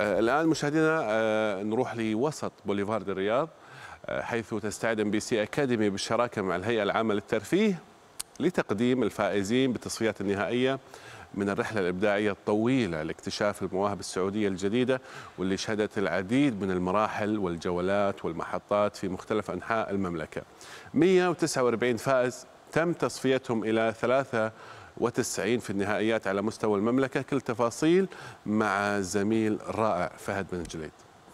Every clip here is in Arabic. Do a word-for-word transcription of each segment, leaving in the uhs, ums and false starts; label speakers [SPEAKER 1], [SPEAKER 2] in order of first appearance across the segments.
[SPEAKER 1] آه الآن مشاهدينا آه نروح لوسط بوليفارد الرياض، آه حيث تستعد ام بي سي اكاديمي بالشراكة مع الهيئة العامة للترفيه لتقديم الفائزين بالتصفيات النهائية من الرحلة الإبداعية الطويلة لاكتشاف المواهب السعودية الجديدة، واللي شهدت العديد من المراحل والجولات والمحطات في مختلف أنحاء المملكة. مئة وتسعة وأربعين فائز تم تصفيتهم إلى ثلاثة وتسعين في النهائيات على مستوى المملكة. كل تفاصيل مع زميل رائع فهد بن جليد.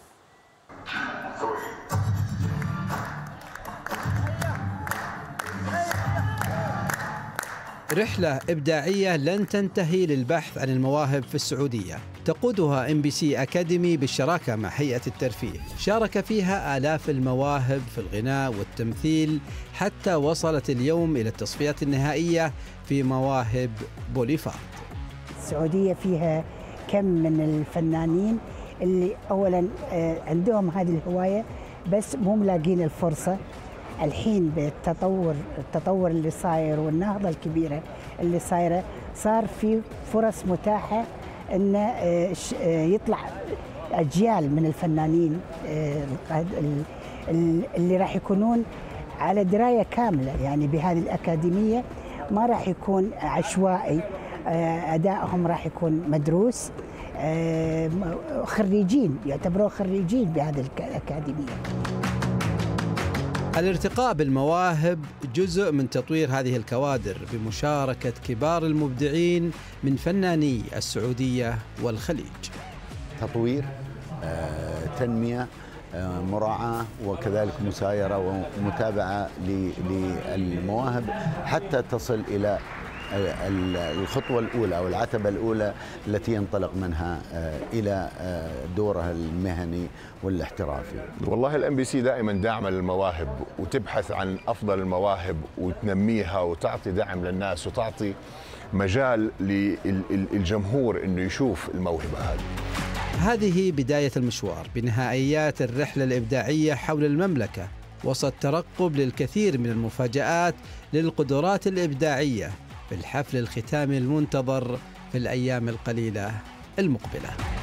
[SPEAKER 2] رحلة إبداعية لن تنتهي للبحث عن المواهب في السعودية، تقودها ام بي سي اكاديمي بالشراكة مع هيئة الترفيه. شارك فيها آلاف المواهب في الغناء والتمثيل حتى وصلت اليوم إلى التصفيات النهائية في مواهب بوليفارد.
[SPEAKER 3] السعودية فيها كم من الفنانين اللي أولا عندهم هذه الهواية بس مو ملاقين الفرصة. الحين بالتطور التطور اللي صاير والنهضة الكبيرة اللي صايرة، صار في فرص متاحة أن يطلع أجيال من الفنانين اللي راح يكونون على دراية كاملة يعني بهذه الأكاديمية. ما راح يكون عشوائي، أدائهم راح يكون مدروس، خريجين يعتبروا خريجين بهذه الأكاديمية.
[SPEAKER 2] الارتقاء بالمواهب جزء من تطوير هذه الكوادر بمشاركة كبار المبدعين من فناني السعودية والخليج.
[SPEAKER 4] تطوير، تنمية، مراعاة، وكذلك مسايرة ومتابعة للمواهب حتى تصل إلى الخطوة الأولى أو العتبة الأولى التي ينطلق منها إلى دورها المهني والاحترافي.
[SPEAKER 5] والله الام بي سي دائما داعمة للمواهب وتبحث عن أفضل المواهب وتنميها وتعطي دعم للناس وتعطي مجال للجمهور إنه يشوف الموهبة هذه.
[SPEAKER 2] هذه بداية المشوار بنهائيات الرحلة الإبداعية حول المملكة، وسط ترقب للكثير من المفاجآت للقدرات الإبداعية في الحفل الختامي المنتظر في الأيام القليلة المقبلة.